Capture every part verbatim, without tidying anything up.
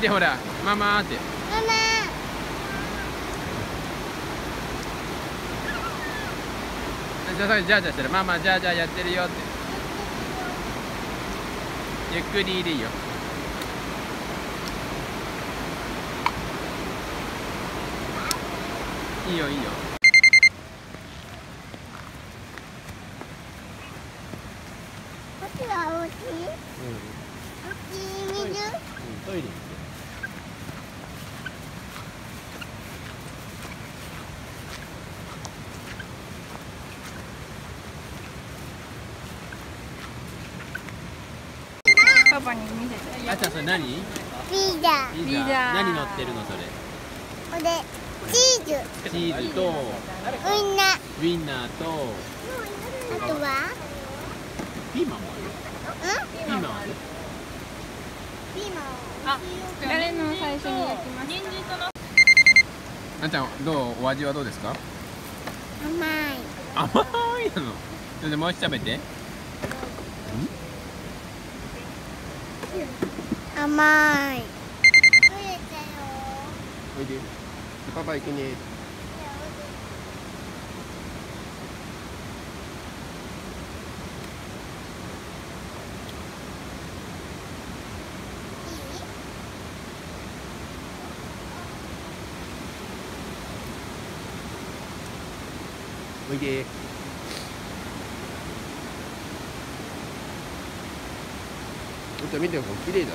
てほら、ママーって。 ママ。 じゃあさ、じゃあじゃあしたらママじゃあじゃあやってるよって。ゆっくりでいいよ。いいよいいよ。 こっちはお家？ うん。 お家見る？ うん、トイレ行って。 パパに見せて。 あちゃんそれ何？ ピザ。 ピピザ何乗ってるのそれ？ これチーズ。 チーズとウインナー。 ウインナーとあとは？ ピーマンもある。 うん？ ピーマンある。 ピーマン。 あ、誰の最初に焼きました。 あちゃんどうお味はどうですか？ 甘い。 甘いなの。それでもう一つ食べて。 甘い。 おいで。パパ行くね。おいで。お茶見てよ、綺麗だね。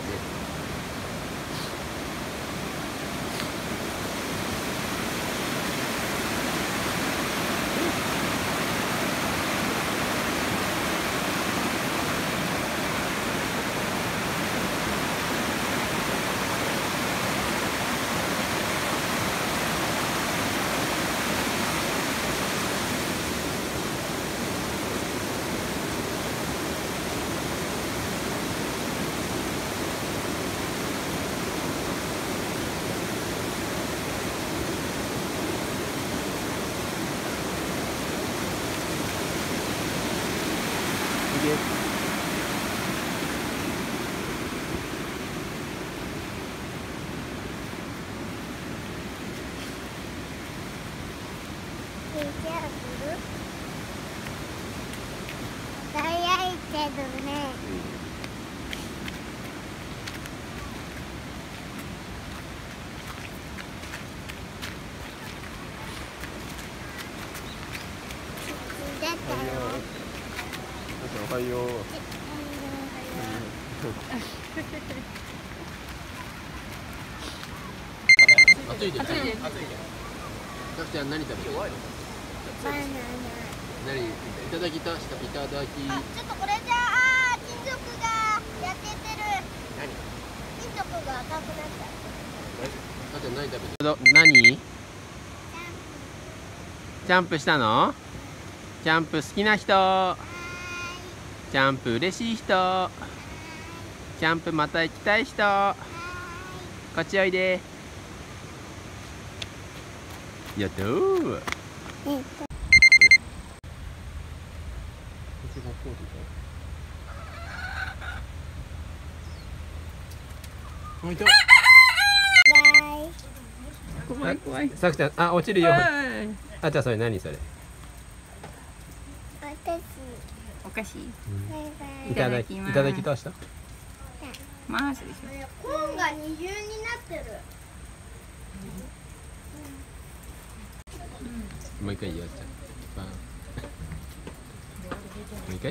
早いけどね。だったよ。 おはよう。暑いです。暑いです。さくちゃん何食べる？ バナナ。 何？いただきたしたいただき。 あ、ちょっとこれじゃあ金属が焼けてる。 何？ 金属が赤くなっちゃう。 さくちゃん何食べる？ど何？ジャンプしたの？ジャンプ好きな人。ジャンプ嬉しい人。ジャンプまた行きたい人。こっちおいで。やったー。 えっと。 もう一度。 怖い怖い。 さくちゃん、あ、落ちるよ。 はい。 あ、じゃあそれ何それ？ 私。 お菓子。 バイバイ。 いただき、いただきどうした？ マースでしょ。 コーンが二重になってる。 もう一回いいよ、じゃあ。もう一回。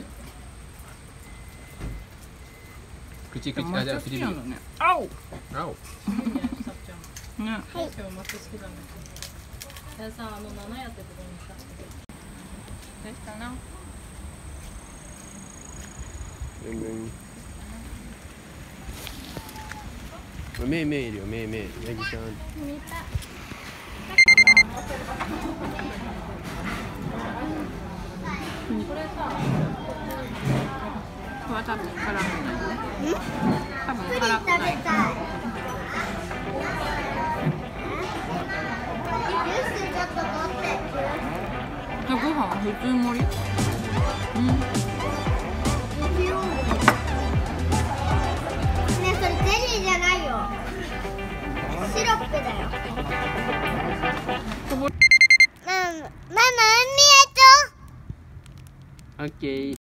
口口、あ、じゃあ唇。 あお。 あお。 ね。 はい。 今日マス好きだね。やさんあの七やってとこにした。 どうしたの？ うんうん。めいめいいるよ、めいめい、ヤギちゃん。 見た。 これさ、 これは多分辛くないね。多分プリン辛くない。 食べたい。ジュースちょっと持って。 ご飯は普通盛り。うん。 ねえ、それゼリーじゃないよ。 オッケー。